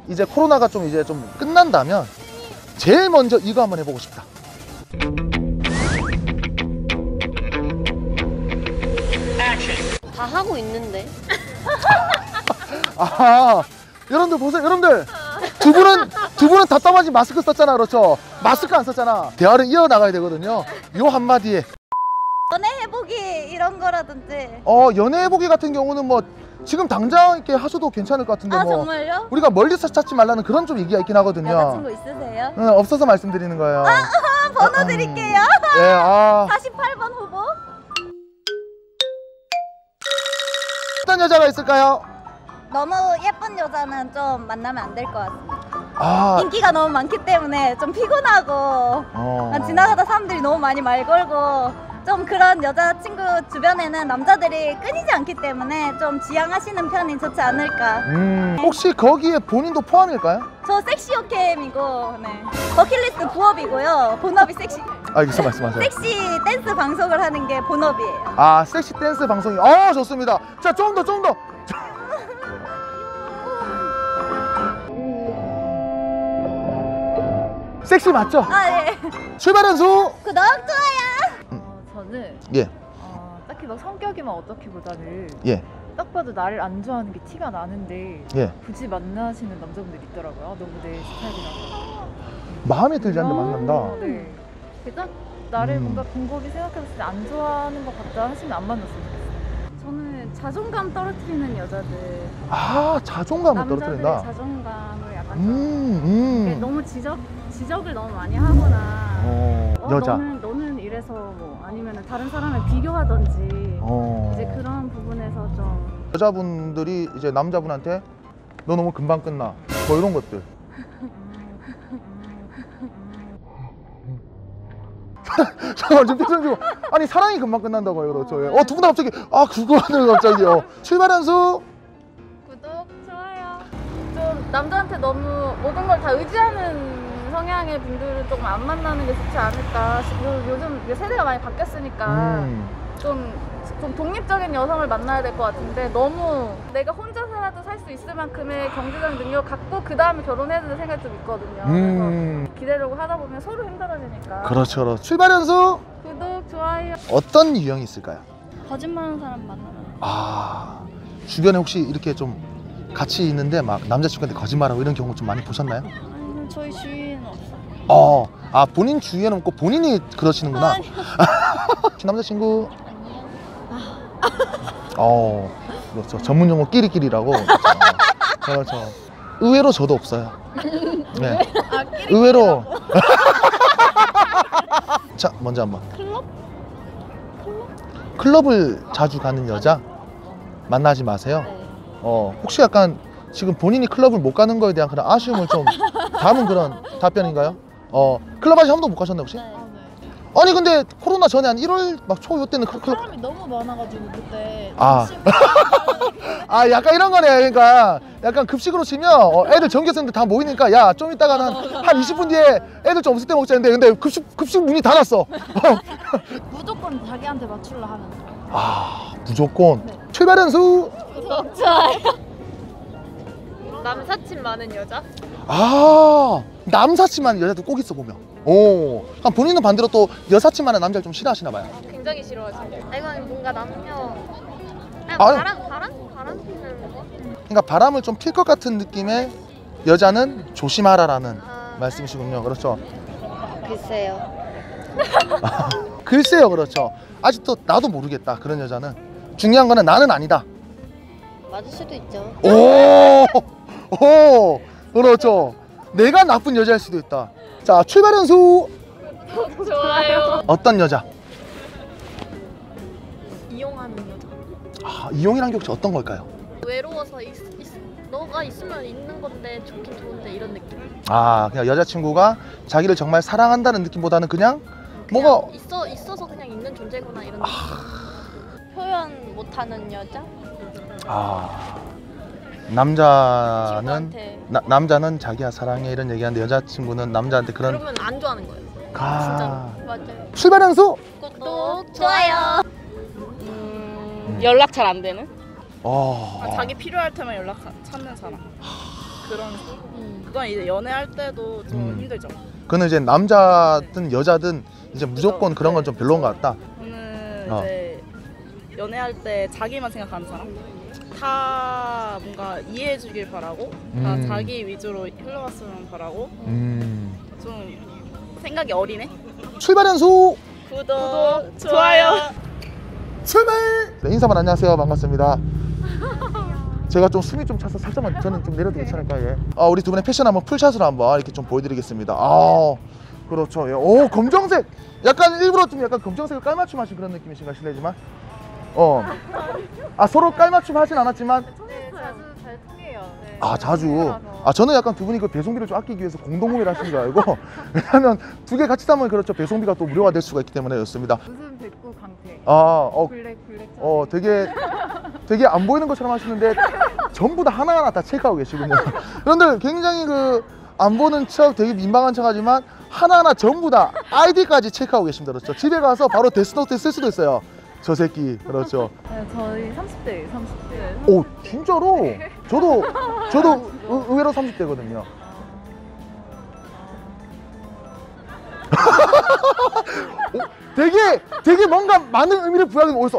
이제 코로나가 좀 이제 좀 끝난다면 제일 먼저 이거 한번 해보고 싶다. 다 하고 있는데. 아, 여러분들 보세요. 여러분들 두 분은 답답하지 마스크 썼잖아. 그렇죠? 마스크 안 썼잖아. 대화를 이어나가야 되거든요. 요 한마디에 연애 해보기 이런 거라든지. 연애 해보기 같은 경우는 뭐 지금 당장 이렇게 하셔도 괜찮을 것 같은데 아 뭐 정말요? 우리가 멀리서 찾지 말라는 그런 좀 얘기가 있긴 하거든요. 여자친구 있으세요? 없어서 말씀드리는 거예요. 번호 드릴게요. 예, 48번 후보. 어떤 여자가 있을까요? 너무 예쁜 여자는 좀 만나면 안 될 것 같습니다. 인기가 너무 많기 때문에 좀 피곤하고 지나가다 사람들이 너무 많이 말 걸고 좀 그런 여자친구 주변에는 남자들이 끊이지 않기 때문에 좀 지양하시는 편이 좋지 않을까. 혹시 거기에 본인도 포함일까요? 저 섹시 오캠이고 네. 버킷리스트 부업이고요. 본업이 섹시 알겠어, 말씀하세요. 섹시 댄스 방송을 하는 게 본업이에요. 아, 섹시 댄스 방송이 좋습니다. 자, 좀 더. 섹시 맞죠? 예. 출발 연수. 구독 좋아요. 저는 예. 딱히 막 성격이만 어떻기보다는 예. 딱 봐도 나를 안 좋아하는 게 티가 나는데 예. 굳이 만나시는 남자분들이 있더라고요. 너무 내 스타일이라서. 마음에 들지 않는데 만난다. 네. 딱 나를 음. 뭔가 곰곰이 생각했을 때 안 좋아하는 것 같다 하시면 안 만났으면 좋겠어요. 저는 자존감 떨어뜨리는 여자들. 자존감을 떨어뜨린다. 남자들의 자존감을 약간 좀 너무 지적을 너무 많이 하거나 여자. 너는 이래서 뭐 아니면 다른 사람을 비교하던지 이제 그런 부분에서 좀 여자분들이 이제 남자분한테 너 너무 금방 끝나 뭐 이런 것들. 잠깐만 좀 표정 좀. 아니 사랑이 금방 끝난다고요. 그렇죠. 두 분 다 갑자기 그거는 갑자기요. 출발 연수. 구독, 좋아요. 좀 남자한테 너무 모든 걸 다 의지하는 성향의 분들은 조금 안 만나는 게 좋지 않을까. 요즘 세대가 많이 바뀌었으니까 좀 독립적인 여성을 만나야 될 것 같은데 너무 내가 혼자서라도 살 수 있을 만큼의 경제적 능력 갖고 그 다음에 결혼해야 되는 생각이 좀 있거든요. 그래서 기대려고 하다 보면 서로 힘들어지니까. 그렇죠. 출발 연수. 구독, 좋아요. 어떤 유형이 있을까요? 거짓말하는 사람 만나면 주변에 혹시 이렇게 좀 같이 있는데 막 남자친구한테 거짓말하고 이런 경우 좀 많이 보셨나요? 아니면 저희 주위에는 없어요. 본인 주위에는 없고 본인이 그러시는구나. 남자친구. 그렇죠. 전문 용어 끼리끼리라고. 그렇죠. 의외로 저도 없어요. 네. 의외로. 자, 먼저 한번. 클럽을 자주 가는 여자 만나지 마세요. 혹시 약간 지금 본인이 클럽을 못 가는 거에 대한 그런 아쉬움을 좀 담은 그런 답변인가요? 클럽 아직 한 번도 못 가셨나요 혹시? 아니 근데 코로나 전에 한 1월 막 초 요때는 클럽 사람이 너무 많아가지고 그때 약간 이런 거네. 그러니까 약간 급식으로 치면 애들 전교생들 다 모이니까 야 좀 이따가 한 20분 뒤에 애들 좀 없을 때 먹자 했는데 근데 급식 문이 닫았어. 무조건 자기한테 맞추려 하는 무조건. 출발 연수. 구독, 좋아요. 남사친 많은 여자? 남사친 많은 여자도 꼭 있어 보면. 본인은 반대로 또 여사친 많은 남자를 좀 싫어하시나 봐요. 굉장히 싫어하죠. 이건 뭔가 남녀 바람 피는 거? 그러니까 바람을 좀 필 것 같은 느낌의 여자는 조심하라라는 말씀이시군요. 그렇죠. 글쎄요. 그렇죠. 아직도 나도 모르겠다. 그런 여자는. 중요한 거는 나는 아니다. 맞을 수도 있죠. 그렇죠. 내가 나쁜 여자일 수도 있다. 자, 출발 연수. 좋아요. 어떤 여자? 이용하는 여자. 이용이란 게 혹시 어떤 걸까요? 외로워서 너가 있으면 있는 건데 좋긴 좋은데 이런 느낌. 그냥 여자친구가 자기를 정말 사랑한다는 느낌보다는 그냥 뭐가 있어서 그냥 있는 존재구나 이런 느낌. 표현 못하는 여자? 남자는 자기야 사랑해 이런 얘기하는데 여자친구는 남자한테 그러면 안 좋아하는 거예요. 진짜로. 맞아요. 출발 연수. 구독, 좋아요. 연락 잘 안 되는? 자기 필요할 때만 찾는 사람. 그런 그건 이제 연애할 때도 좀 힘들죠. 그는 이제 남자든 여자든 이제 무조건 그런 건 좀 별로인 것 같다. 저는 이제 연애할 때 자기만 생각하는 사람, 다 뭔가 이해해주길 바라고, 다 자기 위주로 흘러갔으면 바라고, 좀 생각이 어리네. 출발 연수 구독, 좋아요. 출발. 네, 인사만 안녕하세요. 반갑습니다. 제가 좀 숨이 좀 차서 살짝만 저는 좀 내려도 괜찮을까요? 예. 우리 두 분의 패션 한번 풀샷으로 한번 이렇게 좀 보여드리겠습니다. 그렇죠. 예. 오, 검정색. 약간 일부러 좀 약간 검정색을 깔맞춤 하신 그런 느낌이신가 실례지만. 서로 깔맞춤 하진 않았지만. 네, 자주 잘 통해요. 네. 자주. 저는 약간 두 분이 그 배송비를 좀 아끼기 위해서 공동구매를 하신 줄 알고. 왜냐면 두 개 같이 사면 그렇죠. 배송비가 또 무료가 될 수가 있기 때문에였습니다. 무슨 백구 강태. 블랙. 되게 안 보이는 것처럼 하시는데 전부 다 하나하나 다 체크하고 계시군요. 여러분들 굉장히 그 안 보는 척 되게 민망한 척 하지만 하나하나 전부 다 아이디까지 체크하고 계십니다. 그렇죠. 집에 가서 바로 데스노트에 쓸 수도 있어요. 저 새끼. 그렇죠. 네, 저희 30대예요. 30대. 오, 진짜로? 저도 의외로 30대거든요. 되게 뭔가 많은 의미를 부여하는 어디서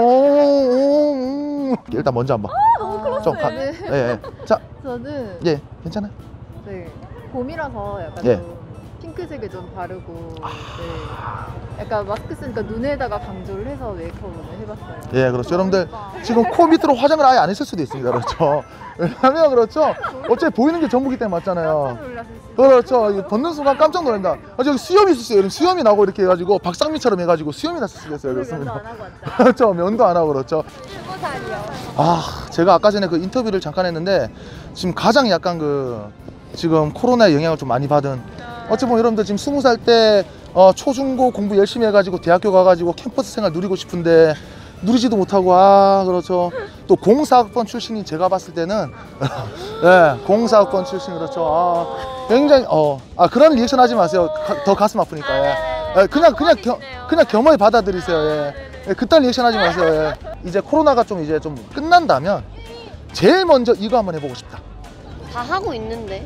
일단 먼저 한번 너무 클로스. 좀 예. 자, 저는 예, 괜찮아요. 네, 봄이라서 약간 예. 좀 핑크색을 좀 바르고 네, 약간 마스크 쓰니까 눈에다가 강조를 해서 메이크업을 해봤어요. 예, 그렇죠. 여러분들 지금 코 밑으로 화장을 아예 안 했을 수도 있습니다. 그렇죠. 왜냐면 그렇죠. 어차피 보이는 게 전부기 때문에 맞잖아요. 그렇죠. 이거 벗는 순간 깜짝 놀랍니다. 저기 수염이 있었어요. 여러분 수염이 나고 이렇게 해가지고 박상민처럼 해가지고 수염이 났을 수도 있어요. 그렇습니다. 면도 안 하고 왔죠. 그렇죠. 면도 안 하고 그렇죠. 20살이요. 제가 아까 전에 그 인터뷰를 잠깐 했는데 지금 가장 약간 그 지금 코로나의 영향을 좀 많이 받은 어찌 보면 여러분들 지금 20살 때 초중고 공부 열심히 해가지고 대학교 가가지고 캠퍼스 생활 누리고 싶은데 누리지도 못하고 그렇죠. 또 공사학번 출신인 제가 봤을 때는 예, 공사학번 출신 그렇죠. 굉장히 그런 리액션 하지 마세요. 더 가슴 아프니까. 예. 그냥 겸허히 받아들이세요. 예. 그딴 리액션 하지 마세요. 예. 이제 코로나가 좀 이제 좀 끝난다면 제일 먼저 이거 한번 해보고 싶다. 다 하고 있는데.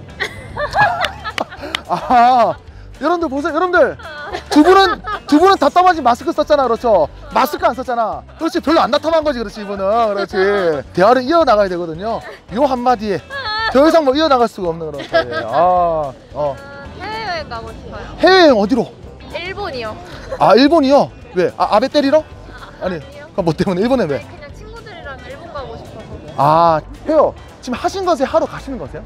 여러분들 보세요. 여러분들 두 분은 답답하지 마스크 썼잖아. 그렇죠. 마스크 안 썼잖아. 그렇지. 별로 안 답답한 거지. 그렇지. 이분은 그렇지. 대화를 이어나가야 되거든요. 요 한마디에 더 이상 뭐 이어나갈 수가 없는 그런 거예요. 해외여행 가고 싶어요. 해외여행 어디로? 일본이요. 일본이요? 왜? 아베 때리러? 아니 그럼 뭐 때문에? 일본에 왜? 그냥 친구들이랑 일본 가고 싶어서. 해요. 지금 하신 거세요? 하러 가시는 거세요?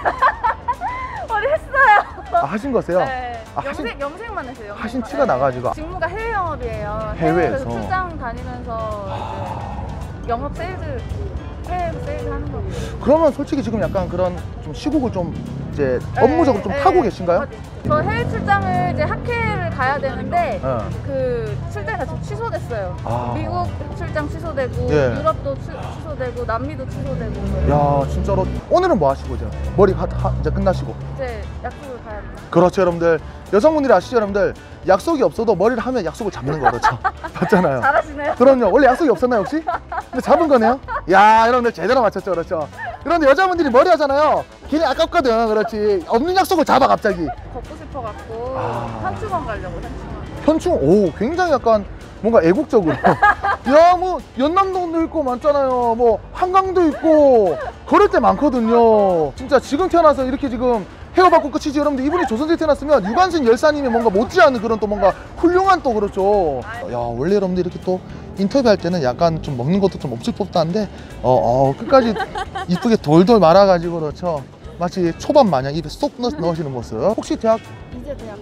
머리 했어요. 하신 거세요? 네. 하신- 염색만 했어요. 하신 염색만. 티가 나가지고. 직무가 해외 영업이에요. 해외에서. 그래서 출장 다니면서 이제 영업 세일즈 해외 세일즈 하는 거예요. 그러면 솔직히 지금 약간 그런 좀 시국을 좀 이제 업무적으로 좀 타고 계신가요? 저 해외 출장을 이제 학회를 가야 되는데 네. 그 출장이 다 지금 취소됐어요. 미국 출장 취소되고 예. 유럽도 취소되고 남미도 취소되고. 야 진짜로 오늘은 뭐 하시고 이제 머리 이제 끝나시고 이제 약속을 가야 돼요. 그렇죠. 여러분들 여성분들이 아시죠? 여러분들 약속이 없어도 머리를 하면 약속을 잡는 거 그렇죠. 맞잖아요. 잘하시네요. 그럼요. 원래 약속이 없었나요 혹시? 근데 잡은 거네요. 야 여러분들 제대로 맞췄죠. 그렇죠. 그런데 여자분들이 머리 하잖아요. 괜히 아깝거든. 그렇지. 없는 약속을 잡아 갑자기. 걷고 싶어갖고 현충원 가려고 현충원. 현충 오 굉장히 약간 뭔가 애국적으로 야 뭐 연남동도 있고 많잖아요. 뭐 한강도 있고 그럴 때 많거든요. 진짜 지금 태어나서 이렇게 지금 헤어받고 끝이지. 여러분들 이분이 조선시대 태어났으면 유관순 열사님이 뭔가 못지않은 그런 또 뭔가 훌륭한 또 그렇죠. 야 원래 여러분들 이렇게 또 인터뷰할 때는 약간 좀 먹는 것도 좀 없을 법도 한데 끝까지 이쁘게 돌돌 말아가지고 그렇죠. 마치 초밥 마냥 입에 쏙 넣으시는 모습. 혹시 대학 이제 대학.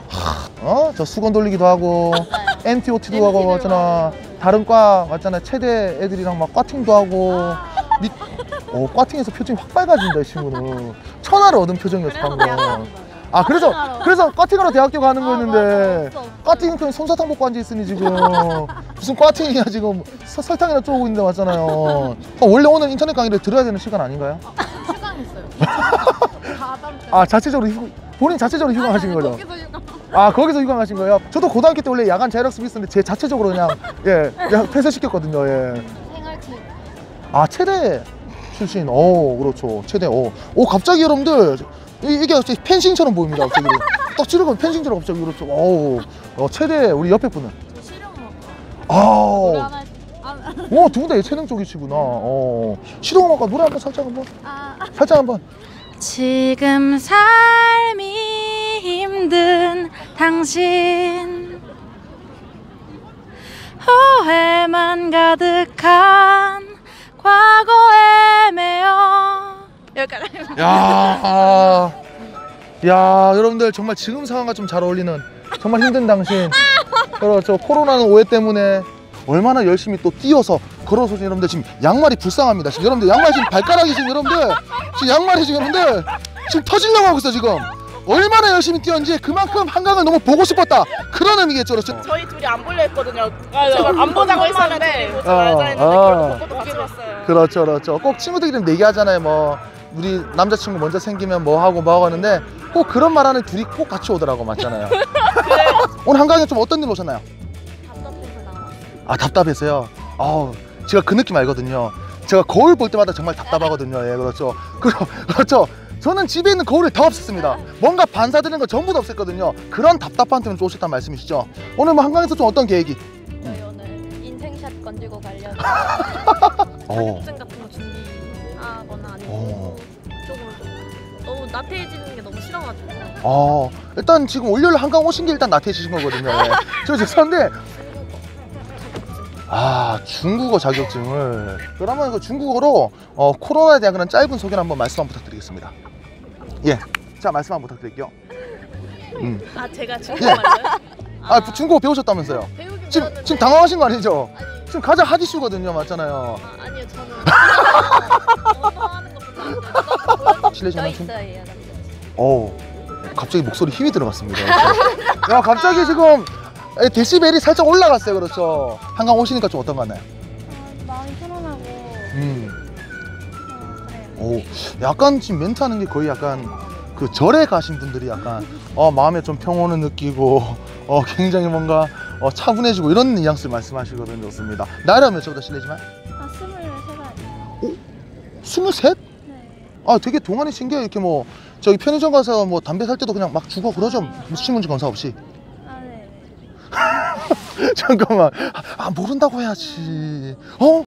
저 수건 돌리기도 하고 MTOT도 하고 맞잖아. 다른 과 맞잖아. 체대 애들이랑 막 과팅도 하고 과팅에서 표정이 확 빨개진다 이 친구는. 천하를 얻은 표정이었어 방금. 그래서 과팅하러 대학교 가는 거였는데 과팅 그냥 솜사탕 먹고 앉아 있으니 지금 무슨 과팅이야 지금 설탕이나 쪼고 있는데 맞잖아요. 원래 오늘 인터넷 강의를 들어야 되는 시간 아닌가요? 휴강 있어요. 자체적으로 본인 자체적으로 휴강하신 거죠? 거기서 휴강하신 거예요? 저도 고등학교 때 원래 야간 자율학습이 있었는데 제 자체적으로 그냥 폐쇄시켰거든요. 예. 생활체육. 체대 출신. 그렇죠. 최대. 갑자기 여러분들 이게 갑자기 펜싱처럼 보입니다. 갑자기 딱 찌르고 펜싱처럼 갑자기 그렇죠. 최대. 우리 옆에 분은. 저 실용음악. 두 분 다 예체능 쪽이시구나. 실용음악과 노래 한번 살짝 한번. 지금 삶이 힘든 당신 후회만 가득한 과거에 매여 여기까지. 야, 여러분들 정말 지금 상황과 좀 잘 어울리는 정말 힘든 당신. 그렇죠. 코로나는 오해 때문에 얼마나 열심히 또 뛰어서 걸어서 여러분들 지금 양말이 불쌍합니다. 지금 여러분들 양말 지금 발가락이 지금 여러분들 지금 양말이 지금 여러분들 지금 터지려고 하고 있어 지금. 얼마나 열심히 뛰었는지 그만큼 한강을 너무 보고 싶었다. 그런 의미겠죠, 그렇죠? 저희 둘이 안 보려 했거든요. 제가 안 보자고 했었는데 보지 말자 했는데 결국 보고도 같이 봤어요. 그렇죠. 꼭 친구들끼리 얘기하잖아요. 뭐 우리 남자친구 먼저 생기면 뭐 하고 하는데 꼭 그런 말 하는 둘이 꼭 같이 오더라고. 맞잖아요. 오늘 한강에 좀 어떤 일로 오셨나요? 답답해서요. 제가 그 느낌 알거든요. 제가 거울 볼 때마다 정말 답답하거든요. 예, 그렇죠. 그렇죠. 저는 집에 있는 거울이 다 없었습니다. 뭔가 반사되는 거 전부 다 없었거든요. 그런 답답한 때문에 오셨단 말씀이시죠. 오늘 뭐 한강에서 좀 어떤 계획이? 저희 오늘 인생샷 건지고 가려고 자격증 같은 거 준비하거나 아니면 쪽으로 너무 나태해지는 게 너무 싫어가지고. 일단 지금 월요일 한강 오신 게 일단 나태해지신 거거든요. 예. 저 죄송한데 중국어 자격증을. 그러면 그 중국어로 코로나에 대한 그런 짧은 소개를 한번 말씀 한번 부탁드리겠습니다. 예, 자 말씀 한번 부탁드릴게요. 제가 중국어 맞아요? 중국어 배우셨다면서요? 배우긴 지금 당황하신 거 아니죠? 지금 가장 핫이슈거든요. 맞잖아요. 아니요, 저는 언어하는 것보다 실례지만 좀. 있어요, 남자친구. 갑자기 목소리 힘이 들어갔습니다. 야, 갑자기 지금 데시벨이 살짝 올라갔어요. 그렇죠. 한강 오시니까 좀 어떤 거 같나요? 마음이 편안하고. 그래요. 약간 지금 멘트하는 게 거의 약간 그 절에 가신 분들이 약간 마음에 좀 평온을 느끼고 굉장히 뭔가 차분해지고 이런 뉘앙스를 말씀하시거든요. 좋습니다. 나이가 몇 살보다 실례지만? 23살. 23? 네. 되게 동안이신 게 이렇게 뭐 저기 편의점 가서 뭐 담배 살 때도 그냥 막 주고 그러죠. 신문지 검사 없이. 네. 잠깐만. 모른다고 해야지.